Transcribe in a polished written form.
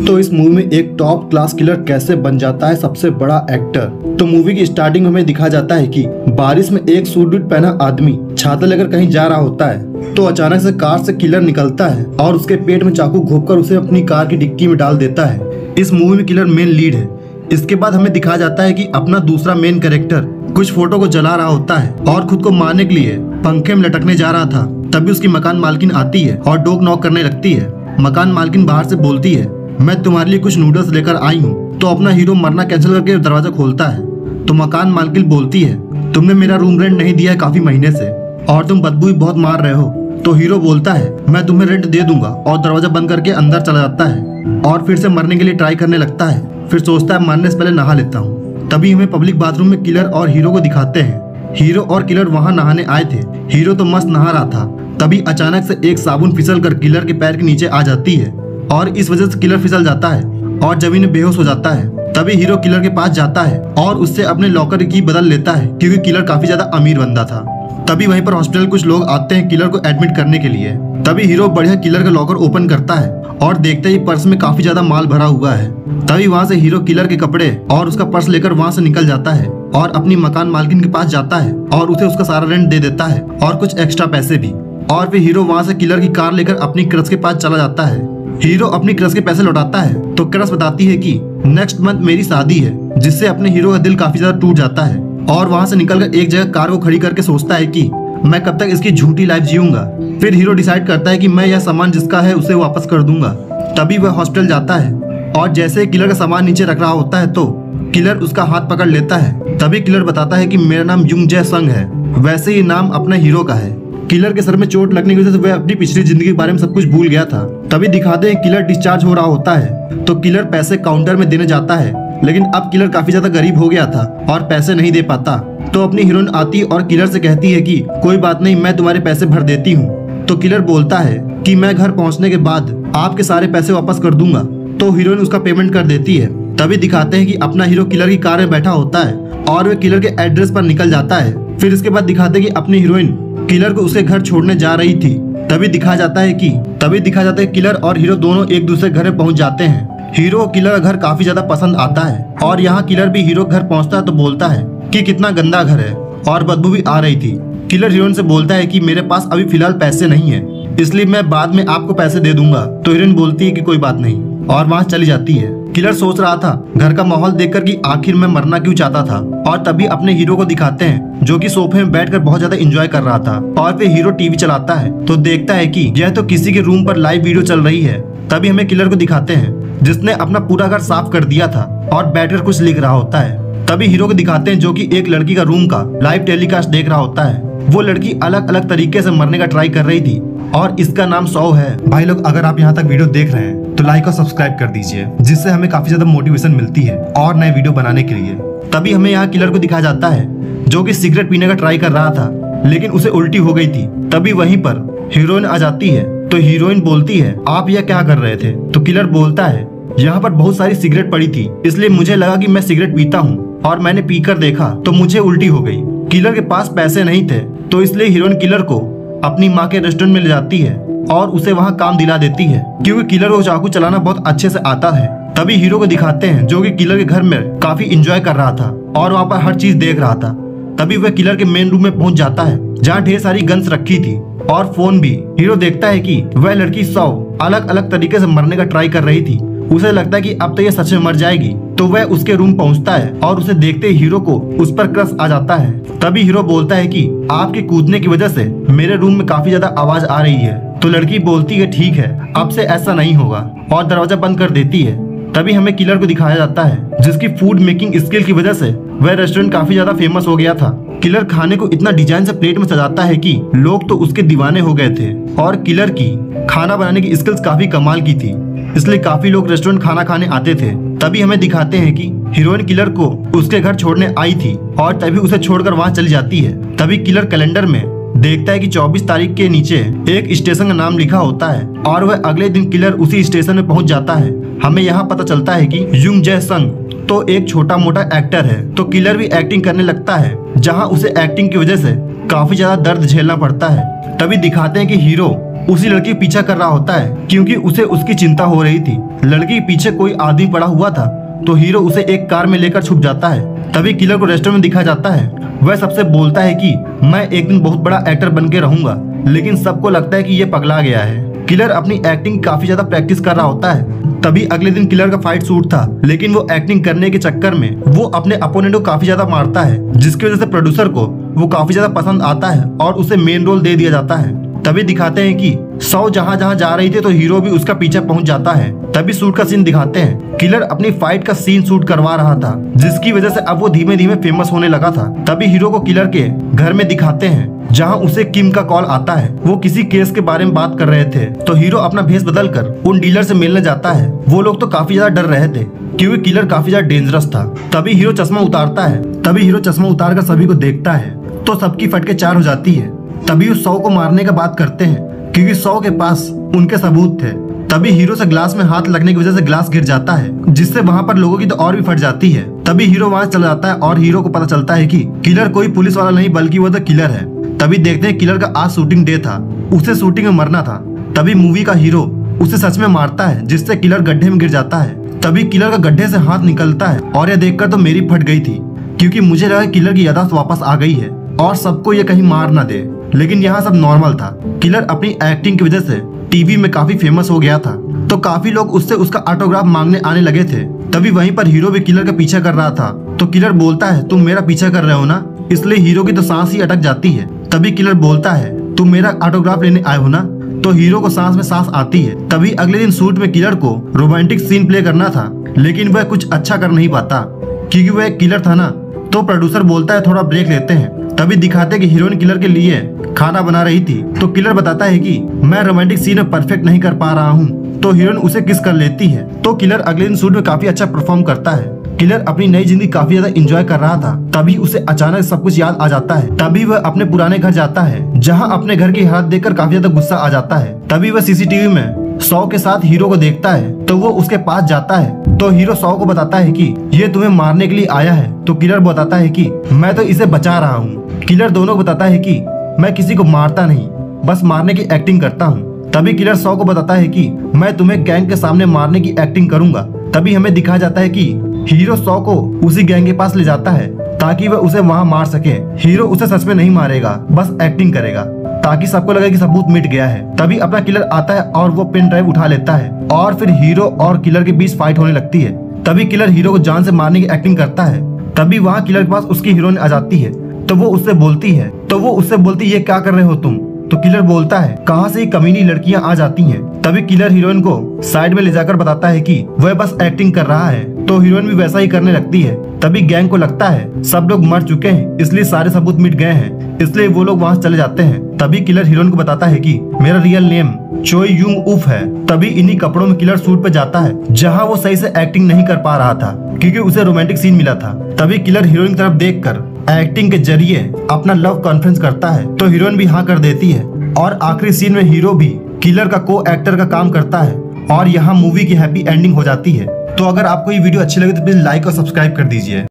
तो इस मूवी में एक टॉप क्लास किलर कैसे बन जाता है सबसे बड़ा एक्टर। तो मूवी की स्टार्टिंग में हमें दिखा जाता है कि बारिश में एक सूट बूट पहना आदमी छाता लेकर कहीं जा रहा होता है, तो अचानक से कार से किलर निकलता है और उसके पेट में चाकू घोंपकर उसे अपनी कार की डिक्की में डाल देता है। इस मूवी में किलर मेन लीड है। इसके बाद हमें दिखाया जाता है कि अपना दूसरा मेन कैरेक्टर कुछ फोटो को जला रहा होता है और खुद को मारने के लिए पंखे में लटकने जा रहा था। तभी उसकी मकान मालकिन आती है और डोर नॉक करने लगती है। मकान मालकिन बाहर से बोलती है, मैं तुम्हारे लिए कुछ नूडल्स लेकर आई हूँ। तो अपना हीरो मरना कैंसिल करके दरवाजा खोलता है। तो मकान मालकिन बोलती है, तुमने मेरा रूम रेंट नहीं दिया है काफी महीने से और तुम बदबू बहुत मार रहे हो। तो हीरो बोलता है, मैं तुम्हें रेंट दे दूंगा, और दरवाजा बंद करके अंदर चला जाता है और फिर से मरने के लिए ट्राई करने लगता है। फिर सोचता है मरने से पहले नहा लेता हूँ। तभी हमें पब्लिक बाथरूम में किलर और हीरो को दिखाते हैं। हीरो और किलर वहाँ नहाने आए थे। हीरो तो मस्त नहा रहा था। तभी अचानक से एक साबुन फिसल कर किलर के पैर के नीचे आ जाती है और इस वजह से किलर फिसल जाता है और जमीन में बेहोश हो जाता है। तभी हीरो किलर के पास जाता है और उससे अपने लॉकर की बदल लेता है क्योंकि किलर काफी ज्यादा अमीर बंदा था। तभी वहीं पर हॉस्पिटल कुछ लोग आते हैं किलर को एडमिट करने के लिए। तभी हीरो बढ़िया किलर का लॉकर ओपन करता है और देखते ही पर्स में काफी ज्यादा माल भरा हुआ है। तभी वहाँ से हीरो किलर के कपड़े और उसका पर्स लेकर वहाँ से निकल जाता है और अपनी मकान मालकिन के पास जाता है और उसे उसका सारा रेंट दे देता है और कुछ एक्स्ट्रा पैसे भी। और फिर हीरो वहाँ से किलर की कार लेकर अपनी क्रश के पास चला जाता है। हीरो अपनी क्रश के पैसे लौटाता है तो क्रश बताती है कि नेक्स्ट मंथ मेरी शादी है, जिससे अपने हीरो का दिल काफी ज्यादा टूट जाता है और वहाँ से निकलकर एक जगह कार को खड़ी करके सोचता है कि मैं कब तक इसकी झूठी लाइफ जीऊंगा। फिर हीरो डिसाइड करता है कि मैं यह सामान जिसका है उसे वापस कर दूंगा। तभी वह हॉस्पिटल जाता है और जैसे ही किलर का सामान नीचे रख रहा होता है तो किलर उसका हाथ पकड़ लेता है। तभी किलर बताता है कि मेरा नाम युंग जय संग है, वैसे ही नाम अपने हीरो का है। किलर के सर में चोट लगने की वजह से वह अपनी पिछली जिंदगी के बारे में सब कुछ भूल गया था। तभी दिखाते हैं किलर डिस्चार्ज हो रहा होता है तो किलर पैसे काउंटर में देने जाता है, लेकिन अब किलर काफी ज्यादा गरीब हो गया था और पैसे नहीं दे पाता। तो अपनी हीरोइन आती और किलर से कहती है कि कोई बात नहीं, मैं तुम्हारे पैसे भर देती हूँ। तो किलर बोलता है कि मैं घर पहुँचने के बाद आपके सारे पैसे वापस कर दूंगा। तो हीरोइन उसका पेमेंट कर देती है। तभी दिखाते हैं कि अपना हीरो किलर की कार में बैठा होता है और वह किलर के एड्रेस पर निकल जाता है। फिर इसके बाद दिखाते हैं कि अपनी हीरोइन किलर को उसके घर छोड़ने जा रही थी। तभी दिखाया जाता है कि किलर और हीरो दोनों एक दूसरे घर में पहुंच जाते हैं। हीरो को किलर का घर काफी ज्यादा पसंद आता है और यहाँ किलर भी हीरो घर पहुंचता है तो बोलता है कि कितना गंदा घर है और बदबू भी आ रही थी। किलर हीरोइन से बोलता है कि मेरे पास अभी फिलहाल पैसे नहीं है, इसलिए मैं बाद में आपको पैसे दे दूंगा। तो हीरोइन बोलती है कि कोई बात नहीं और वहाँ चली जाती है। किलर सोच रहा था घर का माहौल देखकर कि आखिर मैं मरना क्यों चाहता था। और तभी अपने हीरो को दिखाते हैं जो कि सोफे में बैठकर बहुत ज्यादा एंजॉय कर रहा था। और फिर हीरो टीवी चलाता है तो देखता है कि यह तो किसी के रूम पर लाइव वीडियो चल रही है। तभी हमें किलर को दिखाते हैं जिसने अपना पूरा घर साफ कर दिया था और बैठकर कुछ लिख रहा होता है। तभी हीरो को दिखाते हैं जो कि एक लड़की का रूम का लाइव टेलीकास्ट देख रहा होता है। वो लड़की अलग अलग तरीके से मरने का ट्राई कर रही थी और इसका नाम 100 है। भाई लोग, अगर आप यहाँ तक वीडियो देख रहे हैं तो लाइक और सब्सक्राइब कर दीजिए, जिससे हमें काफी ज्यादा मोटिवेशन मिलती है और नए वीडियो बनाने के लिए। तभी हमें यहाँ किलर को दिखाया जाता है जो कि सिगरेट पीने का ट्राई कर रहा था, लेकिन उसे उल्टी हो गई थी। तभी वहीं पर हीरोइन आ जाती है तो हीरोइन बोलती है, आप यह क्या कर रहे थे। तो किलर बोलता है, यहाँ पर बहुत सारी सिगरेट पड़ी थी, इसलिए मुझे लगा कि मैं सिगरेट पीता हूँ और मैंने पीकर देखा तो मुझे उल्टी हो गई। किलर के पास पैसे नहीं थे तो इसलिए हीरोइन किलर को अपनी माँ के रेस्टोरेंट में ले जाती है और उसे वहाँ काम दिला देती है क्योंकि किलर को चाकू चलाना बहुत अच्छे से आता है। तभी हीरो को दिखाते हैं जो कि किलर के घर में काफी एंजॉय कर रहा था और वहाँ पर हर चीज देख रहा था। तभी वह किलर के मेन रूम में पहुंच जाता है जहाँ ढेर सारी गन्स रखी थी और फोन भी। हीरो देखता है कि वह लड़की 100 अलग अलग तरीके से मरने का ट्राई कर रही थी। उसे लगता है कि अब तो ये सच में मर जाएगी। तो वह उसके रूम पहुंचता है और उसे देखते ही हीरो को उस पर क्रश आ जाता है। तभी हीरो बोलता है कि आपके कूदने की वजह से मेरे रूम में काफी ज्यादा आवाज आ रही है। तो लड़की बोलती है ठीक है, अब से ऐसा नहीं होगा और दरवाजा बंद कर देती है। तभी हमें किलर को दिखाया जाता है जिसकी फूड मेकिंग स्किल की वजह से वह रेस्टोरेंट काफी ज्यादा फेमस हो गया था। किलर खाने को इतना डिजाइन से प्लेट में सजाता है कि लोग तो उसके दीवाने हो गए थे और किलर की खाना बनाने की स्किल्स काफी कमाल की थी, इसलिए काफी लोग रेस्टोरेंट खाना खाने आते थे। तभी हमें दिखाते हैं कि हीरोइन किलर को उसके घर छोड़ने आई थी और तभी उसे छोड़कर वहाँ चली जाती है। तभी किलर कैलेंडर में देखता है कि 24 तारीख के नीचे एक स्टेशन का नाम लिखा होता है और वह अगले दिन किलर उसी स्टेशन में पहुंच जाता है। हमें यहाँ पता चलता है कि युंग जय संग तो एक छोटा मोटा एक्टर है। तो किलर भी एक्टिंग करने लगता है जहाँ उसे एक्टिंग की वजह से काफी ज्यादा दर्द झेलना पड़ता है। तभी दिखाते हैं कि हीरो उसी लड़की के पीछा कर रहा होता है क्योंकि उसे उसकी चिंता हो रही थी। लड़की के पीछे कोई आदमी पड़ा हुआ था तो हीरो उसे एक कार में लेकर छुप जाता है। तभी किलर को रेस्टोरेंट में दिखाया जाता है। वह सबसे बोलता है कि मैं एक दिन बहुत बड़ा एक्टर बन के रहूंगा, लेकिन सबको लगता है कि ये पगला गया है। किलर अपनी एक्टिंग काफी ज्यादा प्रैक्टिस कर रहा होता है। तभी अगले दिन किलर का फाइट शूट था, लेकिन वो एक्टिंग करने के चक्कर में वो अपने अपोनेंट को काफी ज्यादा मारता है, जिसकी वजह से प्रोड्यूसर को वो काफी ज्यादा पसंद आता है और उसे मेन रोल दे दिया जाता है। तभी दिखाते हैं कि सौ जहाँ जहाँ जा रही थी तो हीरो भी उसका पीछे पहुंच जाता है। तभी शूट का सीन दिखाते हैं। किलर अपनी फाइट का सीन शूट करवा रहा था, जिसकी वजह से अब वो धीमे धीमे फेमस होने लगा था। तभी हीरो को किलर के घर में दिखाते हैं, जहाँ उसे किम का कॉल आता है। वो किसी केस के बारे में बात कर रहे थे तो हीरो अपना भेष बदल कर उन डीलर से मिलने जाता है। वो लोग तो काफी ज्यादा डर रहे थे क्योंकि किलर काफी ज्यादा डेंजरस था। तभी हीरो चश्मा उतारता है। तभी हीरो चश्मा उतार कर सभी को देखता है तो सबकी फटके चार हो जाती है। तभी उस 100 को मारने का बात करते हैं क्योंकि 100 के पास उनके सबूत थे। तभी हीरो से ग्लास में हाथ लगने की वजह से ग्लास गिर जाता है, जिससे वहाँ पर लोगों की तो और भी फट जाती है। तभी हीरो वहाँ चला जाता है और हीरो को पता चलता है कि किलर कोई पुलिस वाला नहीं बल्कि वो तो किलर है। तभी देखते हैं किलर का आज शूटिंग डे था, उसे शूटिंग में मरना था। तभी मूवी का हीरो उसे सच में मारता है, जिससे किलर गड्ढे में गिर जाता है। तभी किलर का गड्ढे से हाथ निकलता है और यह देखकर तो मेरी फट गई थी क्योंकि मुझे लगा किलर की याददाश्त वापस आ गई है और सबको ये कहीं मार ना दे, लेकिन यहाँ सब नॉर्मल था। किलर अपनी एक्टिंग की वजह से टीवी में काफी फेमस हो गया था तो काफी लोग उससे उसका ऑटोग्राफ मांगने आने लगे थे। तभी वहीं पर हीरो भी किलर का पीछा कर रहा था तो किलर बोलता है तुम मेरा पीछा कर रहे हो ना, इसलिए हीरो की तो सांस ही अटक जाती है। तभी किलर बोलता है तुम मेरा ऑटोग्राफ लेने आए हो ना, तो हीरो को सांस में सांस आती है। तभी अगले दिन शूट में किलर को रोमांटिक सीन प्ले करना था, लेकिन वह कुछ अच्छा कर नहीं पाता क्योंकि वह एक किलर था ना। तो प्रोड्यूसर बोलता है थोड़ा ब्रेक लेते हैं। तभी दिखाते कि हीरोइन किलर के लिए खाना बना रही थी तो किलर बताता है कि मैं रोमांटिक सीन में परफेक्ट नहीं कर पा रहा हूँ, तो हीरोइन उसे किस कर लेती है। तो किलर अगले दिन शूट में काफी अच्छा परफॉर्म करता है। किलर अपनी नई जिंदगी काफी ज्यादा एंजॉय कर रहा था। तभी उसे अचानक सब कुछ याद आ जाता है। तभी वह अपने पुराने घर जाता है, जहाँ अपने घर की हालत देखकर काफी ज्यादा गुस्सा आ जाता है। तभी वह सीसीटीवी में 100 के साथ हीरो को देखता है तो वो उसके पास जाता है तो हीरो 100 को बताता है कि ये तुम्हें मारने के लिए आया है। तो किलर बताता है कि मैं तो इसे बचा रहा हूँ। किलर दोनों को बताता है कि मैं किसी को मारता नहीं, बस मारने की एक्टिंग करता हूँ। तभी किलर 100 को बताता है कि मैं तुम्हें गैंग के सामने मारने की एक्टिंग करूंगा। तभी हमें दिखाया जाता है कि हीरो 100 को उसी गैंग के पास ले जाता है ताकि वह उसे वहाँ मार सके। हीरो उसे सच में नहीं मारेगा, बस एक्टिंग करेगा ताकि सबको लगे कि सबूत मिट गया है। तभी अपना किलर आता है और वो पेन ड्राइव उठा लेता है और फिर हीरो और किलर के बीच फाइट होने लगती है। तभी किलर हीरो को जान से मारने की एक्टिंग करता है। तभी वहाँ किलर के पास उसकी हीरोइन आ जाती है तो वो उससे बोलती है ये क्या कर रहे हो तुम। तो किलर बोलता है कहाँ से ये कमीनी लड़कियां आ जाती हैं। तभी किलर हीरोइन को साइड में ले जाकर बताता है कि वह बस एक्टिंग कर रहा है, तो हीरोइन भी वैसा ही करने लगती है। तभी गैंग को लगता है सब लोग मर चुके हैं, इसलिए सारे सबूत मिट गए हैं, इसलिए वो लोग वहाँ चले जाते हैं। तभी किलर हीरोइन को बताता है कि मेरा रियल नेम चोई यूंग उफ है। तभी इन्हीं कपड़ों में किलर शूट पे जाता है, जहाँ वो सही से एक्टिंग नहीं कर पा रहा था क्योंकि उसे रोमांटिक सीन मिला था। तभी किलर हीरोइन की तरफ देखकर एक्टिंग के जरिए अपना लव कॉन्फ्रेंस करता है तो हीरोइन भी हाँ कर देती है और आखिरी सीन में हीरो भी किलर का को एक्टर का काम करता है और यहाँ मूवी की हैप्पी एंडिंग हो जाती है। तो अगर आपको ये वीडियो अच्छी लगे तो प्लीज लाइक और सब्सक्राइब कर दीजिए।